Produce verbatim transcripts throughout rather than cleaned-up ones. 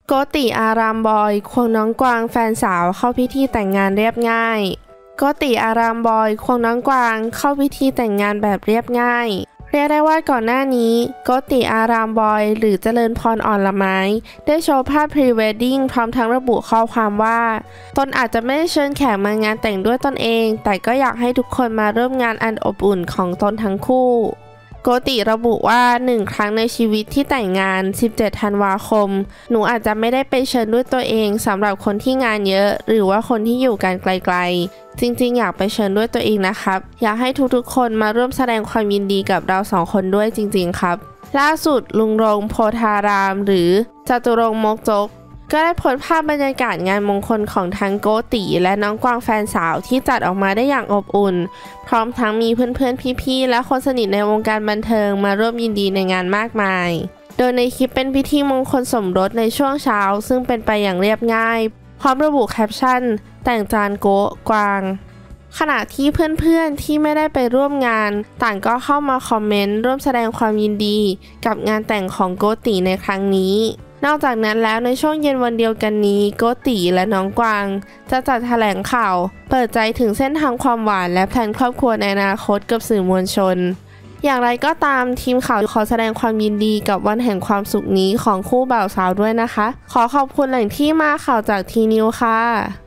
โกติอารามบอยควงน้องกวางแฟนสาวเข้าพิธีแต่งงานเรียบง่ายโกติอารามบอยควงน้องกวางเข้าพิธีแต่งงานแบบเรียบง่ายเรียกได้ว่าก่อนหน้านี้โกติอารามบอยหรือเจริญพรอ่อนละไม้ได้โชว์ภาพพรีเวดดิ้งพร้อมทั้งระบุข้อความว่าตนอาจจะไม่ได้เชิญแขกมางานแต่งด้วยตนเองแต่ก็อยากให้ทุกคนมาร่วมงานอันอบอุ่นของตนทั้งคู่โกติระบุว่าหนึ่งครั้งในชีวิตที่แต่งงานสิบเจ็ดธันวาคมหนูอาจจะไม่ได้ไปเชิญด้วยตัวเองสำหรับคนที่งานเยอะหรือว่าคนที่อยู่กันไกลๆจริงๆอยากไปเชิญด้วยตัวเองนะครับอยากให้ทุกๆคนมาร่วมแสดงความยินดีกับเราสองคนด้วยจริงๆครับล่าสุดลุงรงโพธารามหรือจตุรงค์มกจกก็ได้โพสต์ภาพบรรยากาศงานมงคลของทั้งโกติและน้องกวางแฟนสาวที่จัดออกมาได้อย่างอบอุ่นพร้อมทั้งมีเพื่อนๆพี่ๆและคนสนิทในวงการบันเทิงมาร่วมยินดีในงานมากมายโดยในคลิปเป็นพิธีมงคลสมรสในช่วงเช้าซึ่งเป็นไปอย่างเรียบง่ายพร้อมระบุแคปชั่นแต่งจานโกะกวางขณะที่เพื่อนๆที่ไม่ได้ไปร่วมงานต่างก็เข้ามาคอมเมนต์ร่วมแสดงความยินดีกับงานแต่งของโกติในครั้งนี้นอกจากนั้นแล้วในช่วงเย็นวันเดียวกันนี้โกติและน้องกวางจะจัดแถลงข่าวเปิดใจถึงเส้นทางความหวานและแผนครอบครัวในอนาคตกับสื่อมวลชนอย่างไรก็ตามทีมข่าวขอแสดงความยินดีกับวันแห่งความสุขนี้ของคู่บ่าวสาวด้วยนะคะขอขอบคุณแหล่งที่มาข่าวจากทีนิวค่ะ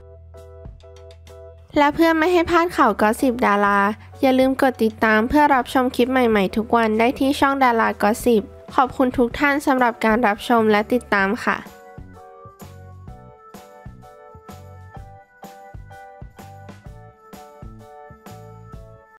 และเพื่อไม่ให้พลาดข่าวก็สซิปดาราอย่าลืมกดติดตามเพื่อรับชมคลิปใหม่ๆทุกวันได้ที่ช่องดารากอสซิปขอบคุณทุกท่านสำหรับการรับชมและติดตามค่ะ